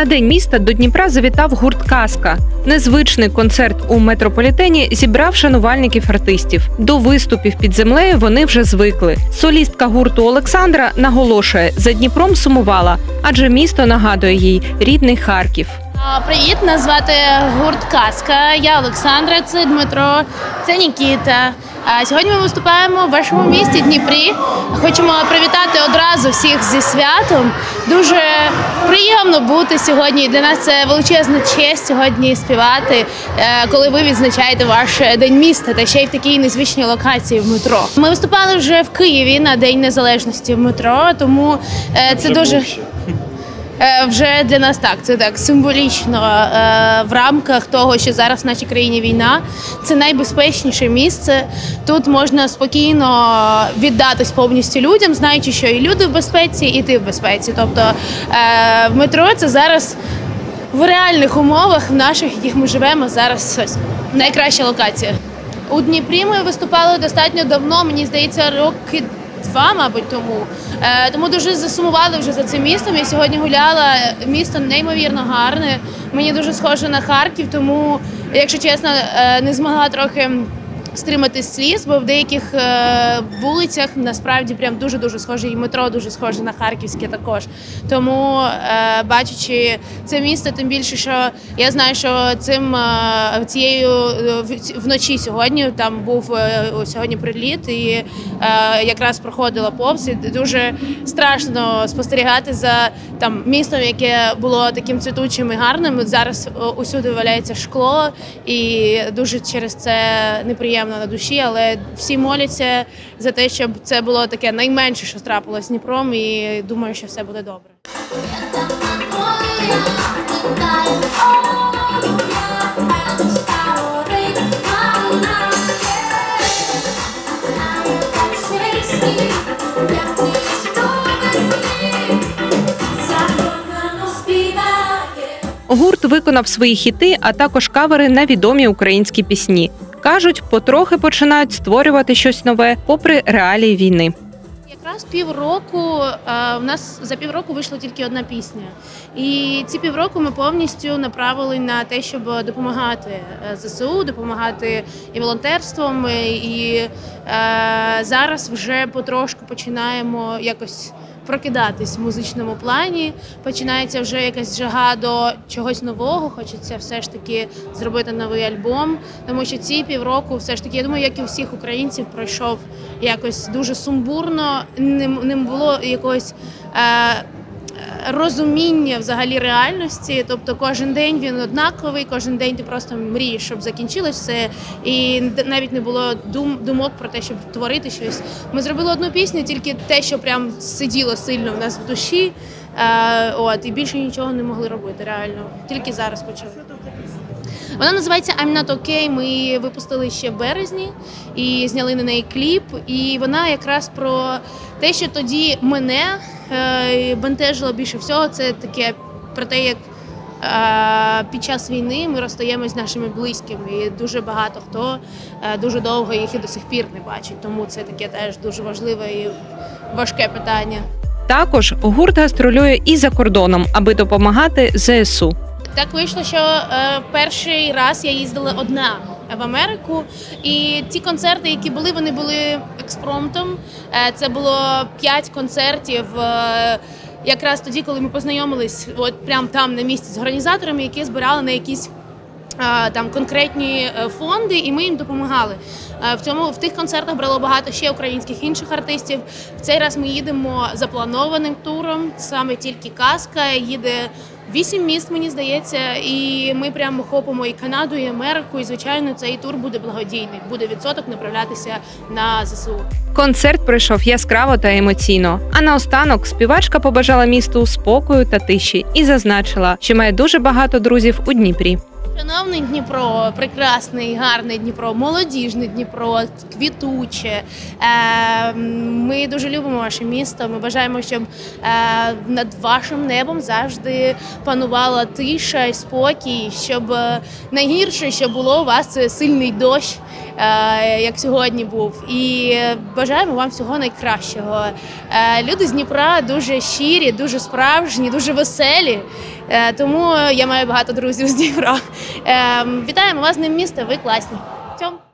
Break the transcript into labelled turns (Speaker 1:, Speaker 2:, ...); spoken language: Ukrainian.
Speaker 1: На День міста до Дніпра завітав гурт «Казка». Незвичний концерт у метрополітені зібрав шанувальників артистів. До виступів під землею вони вже звикли. Солістка гурту Олександра наголошує, за Дніпром сумувала, адже місто нагадує їй рідний Харків.
Speaker 2: Привіт, нас звати гурт «Казка». Я Олександра, це Дмитро, це Нікіта. Сьогодні ми виступаємо в вашому місті Дніпрі. Хочемо привітати одразу всіх зі святом. Дуже приємно бути сьогодні. Для нас це величезна честь сьогодні співати, коли ви відзначаєте ваш День міста, та ще й в такій незвичній локації в метро. Ми виступали вже в Києві на День Незалежності в метро, тому це дуже... Вже для нас це так символічно в рамках того, що зараз в нашій країні війна. Це найбезпечніше місце. Тут можна спокійно віддатись повністю людям, знаючи, що і люди в безпеці, і ти в безпеці. Тобто в метро це зараз в реальних умовах, в наших, в яких ми живемо, зараз найкраща локація. У Дніпрі ми виступали достатньо давно, мені здається, роки 2, мабуть, тому дуже засумували вже за цим містом. Я сьогодні гуляла, місто неймовірно гарне, мені дуже схоже на Харків, тому, якщо чесно, не змогла трохи стримати сліз, бо в деяких вулицях насправді прям дуже схоже, і метро дуже схоже на харківське також. Тому, бачачи це місто, тим більше, що я знаю, що вночі сьогодні, там був сьогодні приліт, і якраз проходила повз, і дуже страшно спостерігати за містом, яке було таким цвітучим і гарним. Зараз усюди валяється шкло, і дуже через це неприємно на душі, але всі моляться за те, щоб це було таке найменше, що трапилось з Дніпром, і думаю, що все буде добре.
Speaker 1: Гурт виконав свої хіти, а також кавери на відомі українські пісні. Кажуть, потрохи починають створювати щось нове, попри реалії війни.
Speaker 2: Якраз у нас за півроку вийшла тільки одна пісня. І ці півроку ми повністю направили на те, щоб допомагати ЗСУ, допомагати і волонтерством, і зараз вже потрошку починаємо якось прокидатись в музичному плані, починається вже якась жага до чогось нового, хочеться все ж таки зробити новий альбом, тому що ці півроку все ж таки, я думаю, як і у всіх українців, пройшов якось дуже сумбурно, не було якогось розуміння взагалі реальності, тобто кожен день він однаковий, кожен день ти просто мрієш, щоб закінчилось все, і навіть не було думок про те, щоб творити щось. Ми зробили одну пісню, тільки те, що прям сиділо сильно в нас в душі, і більше нічого не могли робити, реально. Тільки зараз почали. Вона називається «I'm not okay», ми її випустили ще в березні і зняли на неї кліп. І вона якраз про те, що тоді мене бентежило більше всього, це таке про те, як під час війни ми розстаємось з нашими близькими. І дуже багато хто дуже довго їх і до сих пір не бачить. Тому це таке теж дуже важливе і важке питання.
Speaker 1: Також гурт гастролює і за кордоном, аби допомагати ЗСУ.
Speaker 2: Так вийшло, що перший раз я їздила одна в Америку, і ті концерти, які були, вони були експромтом. Це було 5 концертів якраз тоді, коли ми познайомились прямо там на місці з організаторами, які збирали на якісь конкретні фонди, і ми їм допомагали. В тих концертах брало багато ще українських інших артистів. В цей раз ми їдемо запланованим туром, саме тільки «Казка», їде 8 міст, мені здається, і ми прямо охопимо і Канаду, і Америку, і, звичайно, цей тур буде благодійний, буде відсоток направлятися на ЗСУ.
Speaker 1: Концерт пройшов яскраво та емоційно. А наостанок співачка побажала місту спокою та тиші і зазначила, що має дуже багато друзів у Дніпрі.
Speaker 2: Шановний Дніпро, прекрасний, гарний Дніпро, молодіжний Дніпро, квітуче. Ми дуже любимо ваше місто. Ми бажаємо, щоб над вашим небом завжди панувала тиша і спокій, щоб найгірше, що було у вас, це сильний дощ, як сьогодні був. І бажаємо вам всього найкращого. Люди з Дніпра дуже щирі, дуже справжні, дуже веселі. Тому я маю багато друзів з Дніпра. Вітаємо вас з Днем міста, ви класні. Цьом.